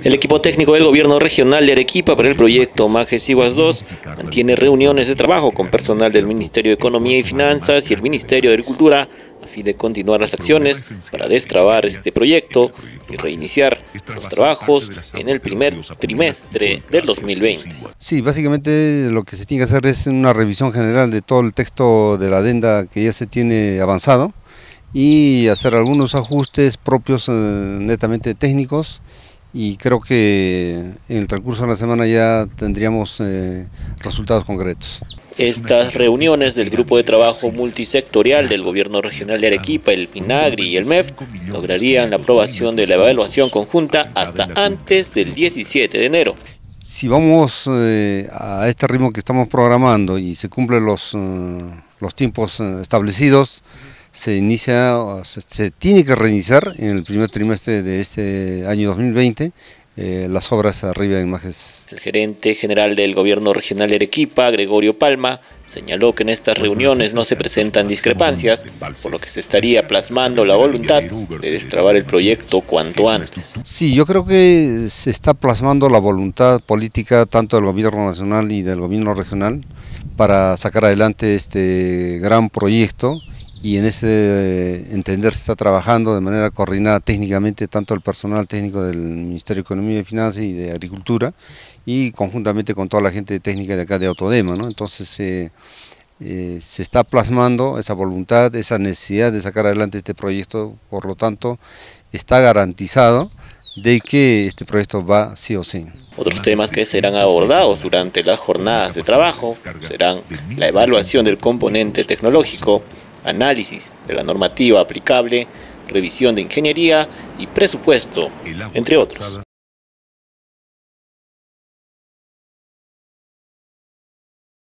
El equipo técnico del gobierno regional de Arequipa para el proyecto Majes Iguas 2 mantiene reuniones de trabajo con personal del Ministerio de Economía y Finanzas y el Ministerio de Agricultura a fin de continuar las acciones para destrabar este proyecto y reiniciar los trabajos en el primer trimestre del 2020. Sí, básicamente lo que se tiene que hacer es una revisión general de todo el texto de la adenda que ya se tiene avanzado y hacer algunos ajustes propios netamente técnicos, y creo que en el transcurso de la semana ya tendríamos resultados concretos. Estas reuniones del Grupo de Trabajo Multisectorial del Gobierno Regional de Arequipa, el MINAGRI y el MEF lograrían la aprobación de la evaluación conjunta hasta antes del 17 de enero. Si vamos a este ritmo que estamos programando y se cumplen los tiempos establecidos, se tiene que reiniciar en el primer trimestre de este año 2020 las obras arriba en Majes. El gerente general del Gobierno Regional de Arequipa, Gregorio Palma, señaló que en estas reuniones no se presentan discrepancias, por lo que se estaría plasmando la voluntad de destrabar el proyecto cuanto antes. Sí, yo creo que se está plasmando la voluntad política tanto del Gobierno nacional y del Gobierno regional para sacar adelante este gran proyecto. Y en ese entender se está trabajando de manera coordinada técnicamente tanto el personal técnico del Ministerio de Economía y Finanzas y de Agricultura y conjuntamente con toda la gente técnica de acá de Autodema, ¿no? Entonces se está plasmando esa voluntad, esa necesidad de sacar adelante este proyecto, por lo tanto está garantizado de que este proyecto va sí o sí. Otros temas que serán abordados durante las jornadas de trabajo serán la evaluación del componente tecnológico, análisis de la normativa aplicable, revisión de ingeniería y presupuesto, entre otros.